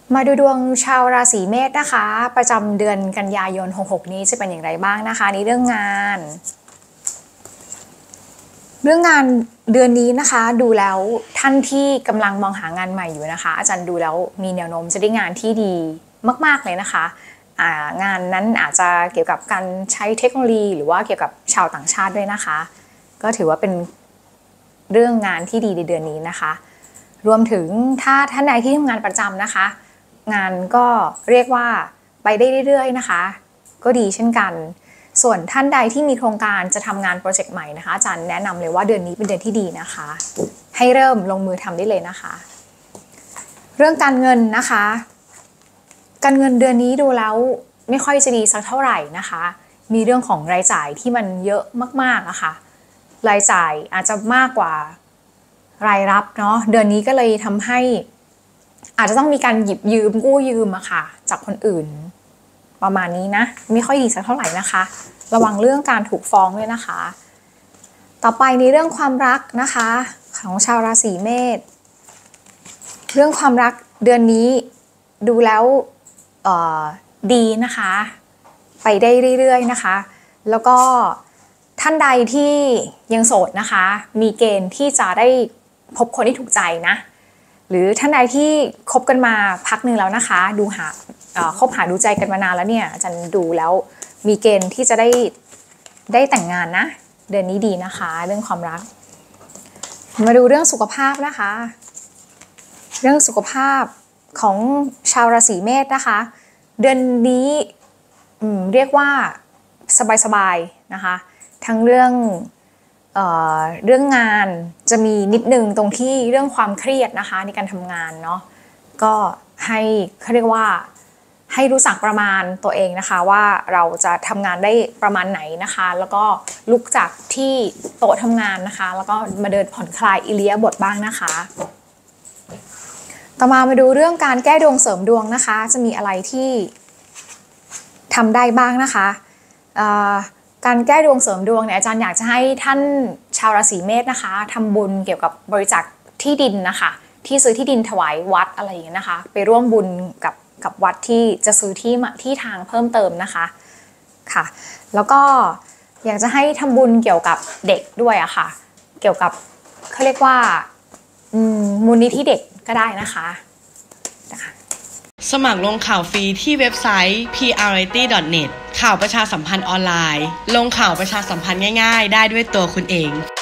มาดูดวงชาวราศีเมษนะคะประจำเดือนกันยายน66นี้จะเป็นอย่างไรบ้างนะคะในเรื่องงานเดือนนี้นะคะดูแล้วท่านที่กำลังมองหางานใหม่อยู่นะคะอาจารย์ดูแล้วมีแนวโน้มจะได้งานที่ดีมากๆเลยนะคะงานนั้นอาจจะเกี่ยวกับการใช้เทคโนโลยีหรือว่าเกี่ยวกับชาวต่างชาติด้วยนะคะก็ถือว่าเป็นเรื่องงานที่ดีในเดือนนี้นะคะรวมถึงถ้าท่านใดที่ทำงานประจำนะคะงานก็เรียกว่าไปได้เรื่อยๆนะคะก็ดีเช่นกันส่วนท่านใดที่มีโครงการจะทำงานโปรเจกต์ใหม่นะคะอาจารย์แนะนำเลยว่าเดือนนี้เป็นเดือนที่ดีนะคะให้เริ่มลงมือทำได้เลยนะคะเรื่องการเงินนะคะการเงินเดือนนี้ดูแล้วไม่ค่อยจะดีสักเท่าไหร่นะคะมีเรื่องของรายจ่ายที่มันเยอะมากๆอะค่ะรายจ่ายอาจจะมากกว่ารายรับเนาะเดือนนี้ก็เลยทำให้อาจจะต้องมีการหยิบยืมกู้ยืมอะค่ะจากคนอื่นประมาณนี้นะไม่ค่อยดีสักเท่าไหร่นะคะระวังเรื่องการถูกฟ้องด้วยนะคะต่อไปในเรื่องความรักนะคะของชาวราศีเมษเรื่องความรักเดือนนี้ดูแล้วดีนะคะไปได้เรื่อยๆนะคะแล้วก็ท่านใดที่ยังโสดนะคะมีเกณฑ์ที่จะได้พบคนที่ถูกใจนะหรือท่านใดที่คบกันมาพักหนึ่งแล้วนะคะคบหาดูใจกันมานานแล้วเนี่ยอาจารย์ดูแล้วมีเกณฑ์ที่จะได้แต่งงานนะเดือนนี้ดีนะคะเรื่องความรักมาดูเรื่องสุขภาพนะคะเรื่องสุขภาพของชาวราศีเมษนะคะเดือนนี้เรียกว่าสบายๆนะคะทั้งเรื่องงานจะมีนิดนึงตรงที่เรื่องความเครียดนะคะในการทำงานเนาะก็ให้เขาเรียกว่าให้รู้จักประมาณตัวเองนะคะว่าเราจะทำงานได้ประมาณไหนนะคะแล้วก็ลุกจากที่โต๊ะทำงานนะคะแล้วก็มาเดินผ่อนคลายอิเลียาบถบ้างนะคะต่อมาดูเรื่องการแก้ดวงเสริมดวงนะคะจะมีอะไรที่ทำได้บ้างนะคะการแก้ดวงเสริมดวงเนี่ยอาจารย์อยากจะให้ท่านชาวราศีเมษนะคะทำบุญเกี่ยวกับบริจาคที่ดินนะคะที่ซื้อที่ดินถวายวัดอะไรอย่างเงี้ยนะคะไปร่วมบุญกับวัดที่จะซื้อที่ทางเพิ่มเติมนะคะค่ะแล้วก็อยากจะให้ทำบุญเกี่ยวกับเด็กด้วยอะค่ะเกี่ยวกับเขาเรียกว่ามูลนิธิเด็กก็ได้นะคะสมัครลงข่าวฟรีที่เว็บไซต์ prreality.net ข่าวประชาสัมพันธ์ออนไลน์ลงข่าวประชาสัมพันธ์ง่ายๆได้ด้วยตัวคุณเอง